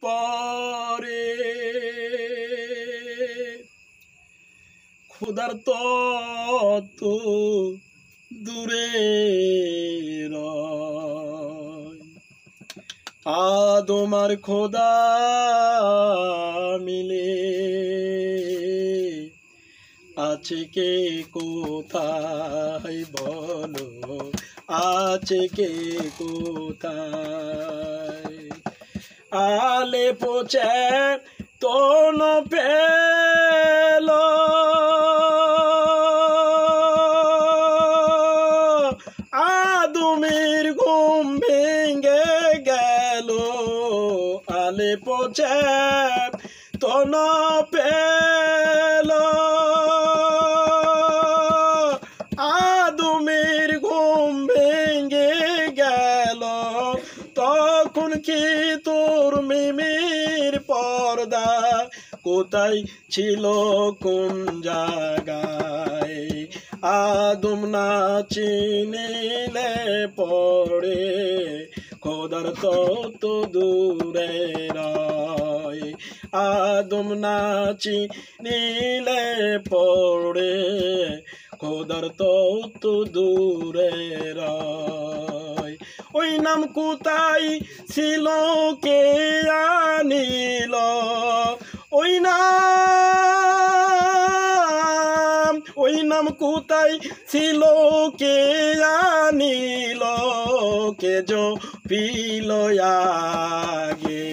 পরে খোদার তত দূরে রয় আদম আর খোদা মিলে আছে কে কোথায় বলো আছে কে কোথায় আলে পোছে তোন পেল আদমের ঘুম ভেঙে গেল আলে পোছে তোন পেল আদমের ঘুম ভেঙে গেল তখন কি তোর মিমির পর্দা কোথায় ছিল কোন জায়গায় আদম না চিনিলে পড়ে খোদার তত দূরে রয় আদম না চিনিলে পড়ে খোদার তত দূরে রয় ওই নাম কোথায় ছিল কে আনিল ওই নাম কোথায় ছিল কে আনিল কে জো পিল আগে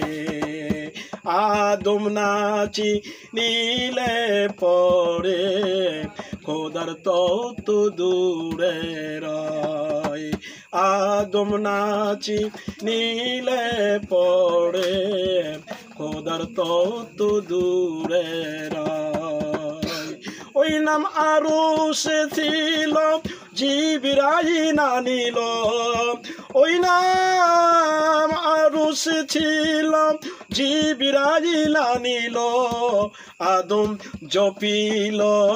আদম নাচি নীলে পড়ে খোদার তত দূরে রয় আদম নাচি নীলে পড়ে খোদার তত দূরে রয় ওই নাম আরো সে ছিল জিবরাইল আনিল ওই নাম আরো সে ছিল জিবরাইল আনিল আদম জপিল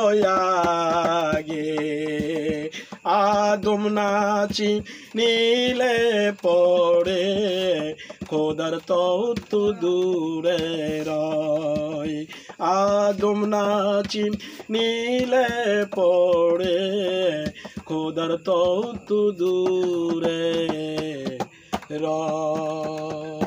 আগে আদম নাচি নীলে পড়ে খোদার তত দূরে রয় আদম নাচি নীলে পড়ে খোদার তত দূরে রয়।